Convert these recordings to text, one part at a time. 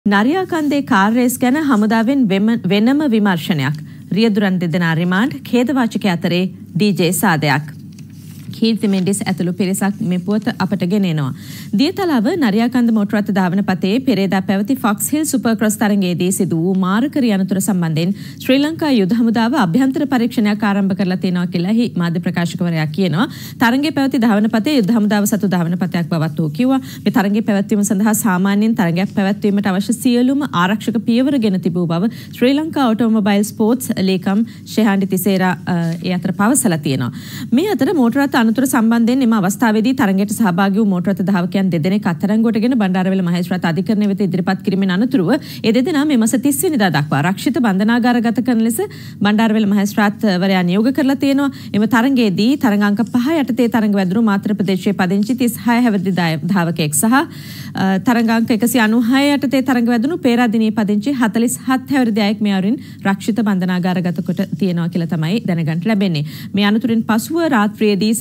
නරියා කන්දේ car raise ගැන හමුදාවෙන් වෙනම විමර්ශනයක්. රියදුරන් දෙදෙනා රිමාන්ඩ් ඛේදවාචක අතරේ ඩීජේ සාදයක්. කීර්ති මෙන්ඩිස් ඇතුළු පිරිසක් මේ පුවත අපට ගෙනෙනවා. දියතලාව නරියාකන්ද මෝටර රථ ධාවන පතේ පෙරේදා පැවති ෆොක්ස් හිල් සුපර් ක්‍රොස් තරගයේදී සිදු වූ මාරක අනතුර සම්බන්ධයෙන් ශ්‍රී ලංකා යුද හමුදාව අභ්‍යන්තර පරීක්ෂණයක් ආරම්භ කරලා තියෙනවා කියලා මාධ්‍ය ප්‍රකාශකවරයා කියනවා. තරගයේ පැවති ධාවන පතේ යුද හමුදාව සතු ධාවන පතයක් බවත් ඔහු කිව්වා. මේ තරගයේ පැවැත්වීම සඳහා සාමාන්‍යයෙන් තරගයක් පැවැත්වීමට අවශ්‍ය සියලුම ආරක්ෂක පියවර ගෙන තිබූ බව ශ්‍රී ලංකා ඔටෝමොබයිල් ස්පෝර්ට්ස් ලේකම් ෂෙහාන්ඩි තිසේරා ඒ අතර පවසලා තියෙනවා. මේ අතර මෝටර රථ අනතුර සම්බන්ධයෙන් එම අවස්ථාවේදී තරගයට සහභාගී වූ මෝටර රථ ධාවකයන් දෙදෙනෙක් අත්අඩංගුවටගෙන බණ්ඩාරවැල මහේස්ත්‍රාත් අධිකරණය වෙත ඉදිරිපත් කිරීමෙන් අනතුරුව ඒ දෙදෙනා මේ මාස 30 වෙනිදා දක්වා ආරක්ෂිත බන්ධනාගාරගත කරන ලෙස බණ්ඩාරවැල මහේස්ත්‍රාත්වරයා නියෝග කරලා තියෙනවා. එම තරගයේදී තරඟ අංක 5 යටතේ තරඟ වැදුණු මාතර ප්‍රදේශයේ පදිංචි 36 හැවිරිදි ධාවකයෙක් සහ තරඟ අංක 196 යටතේ තරඟ වැදුණු පේරාදෙණියේ පදිංචි 47 හැවිරිදි අයෙක් මේ අයුරින් රක්ෂිත බන්ධනාගාරගත කොට තියෙනවා කියලා තමයි දැනගන්න ලැබෙන්නේ. මේ අනතුරින් පසුව රාත්‍රියේදී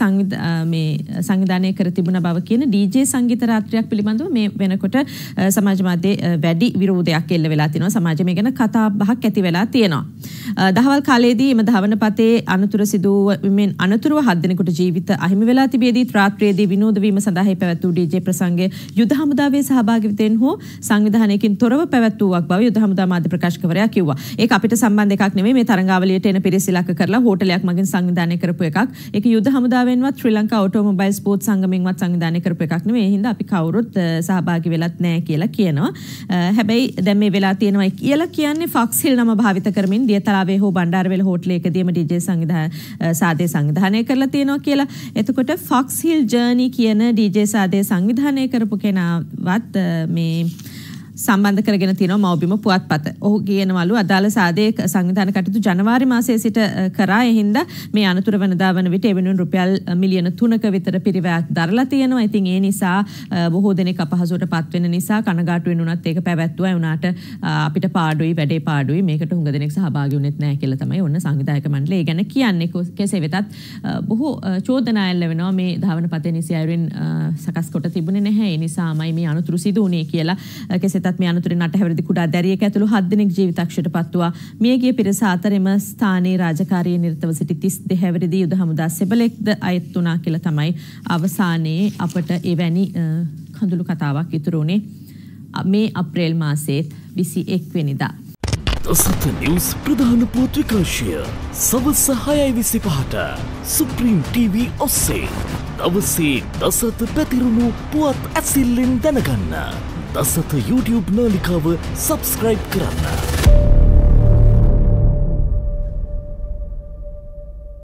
සංවිධානය කර තිබුණ බව කියන ඩීජේ සංගීත රාත්‍රියක් පිළිබඳව මේ වෙනකොට සමාජ මාධ්‍යයේ වැඩි විරෝධයක් එල්ල වෙලා තිනවා. සමාජයේ මේ ගැන කතා බහක් ඇති වෙලා තියෙනවා. දහවල් කාලයේදී එම ධාවන පතේ අනතුර සිදුවීමෙන් අනතුරුව 7 දෙනෙකුට ජීවිත අහිමි වෙලා තිබෙදී රාත්‍රියේදී විනෝද වීම සඳහා පැවැත් වූ ඩීජේ ප්‍රසංගය යුද හමුදාවේ සහභාගීත්වයෙන් හෝ සංවිධානයකින් තොරව පැවැත් වූවක් බව යුද හමුදා මාධ්‍ය ප්‍රකාශකවරයා කිව්වා. ඒක අපිට සම්බන්ධ එකක් නෙමෙයි. මේ තරඟාවලියට එන පිරිස ඉලක්ක කරලා හෝටලයක් මගින් සංවිධානය කරපු එකක්. ඒක යුද හමුදාවෙන්වත් ශ්‍රී ලංකා ඔටෝමොබයිල් ස්පෝර්ට්ස් සංගමයෙන්වත් සංවිධානය කරපු එකක් නෙමෙයි. ඒ හින්දා අපි කවුරුත් සහභාගී වෙලත් නැහැ කියලා කියනවා. හැබැයි දැන් මේ වෙලා තියෙනවා කියලා කියන්නේ ෆොක්ස් හිල් නම භාවිත කරමින් දියතලාවේ හෝ බණ්ඩාරවැල හෝටලයකදීම ඩීජේ සාදේ සංවිධානය කරලා තියෙනවා කියලා. එතකොට ෆොක්ස් හිල් ජර්නි කියන ඩීජේ සාදේ සංවිධානය කරපු කෙනාවත් මේ සම්බන්ධ කරගෙන තියෙනවා මව්බිම පුවත්පත. ඔහු කියනවලු අදාළ සාදේ සංවිධාන කටයුතු ජනවාරි මාසයේ සිට කරා. ඒ හින්දා මේ අනතුර වෙනදා වන විට එවෙනුවෙන් රුපියල් මිලියන 3ක විතර පිරිවැයක් දරලා තියෙනවා. ඉතින් ඒ නිසා බොහෝ දෙනෙක් අපහසුවට පත් වෙන නිසා කනගාටු වෙනුනත් ඒක පැවැත්වුවා. ඒ උනාට අපිට පාඩුයි වැඩේ පාඩුයි මේකට හුඟ දෙනෙක් සහභාගී වුණෙත් නැහැ කියලා තමයි ඔන්න සංවිධායක මණ්ඩලය ඒ ගැන කියන්නේ. කෙසේ වෙතත් බොහෝ චෝදනා එල්ල වෙනවා මේ ධාවන පතේ නිසි අයුරින් සකස් කොට තිබුණේ නැහැ. ඒ නිසාමයි මේ අනතුරු සිදු වුණේ කියලා. කෙසේත් මේ අනතුරින් 8 හැවිරිදි කුඩා දැරියෙක් ඇතුළු 7 දෙනෙක් ජීවිතක්ෂයට පත්වුවා. මියගිය පිරිස අතර එම ස්ථානයේ රාජකාරියේ නිරතව සිටි 32 හැවිරිදි යුද හමුදා සෙබලෙක්ද අයත් වුණා කියලා තමයි අවසානයේ අපට එවැනි කඳුළු කතාවක් ඉතුරු වුණේ මේ අප්‍රේල් මාසයේ 21 වෙනිදා. දසත නිවුස් ප්‍රධාන පුවත් විකාශය සවස් 6:25ට සුප්‍රීම් TV ඔස්සේ දවසේ දසත පැතිරුණු පුවත් ඇසිල්ලෙන් දැනගන්න. දසත YouTube නාලිකාව සබස්ක්‍රයිබ් කරන්න.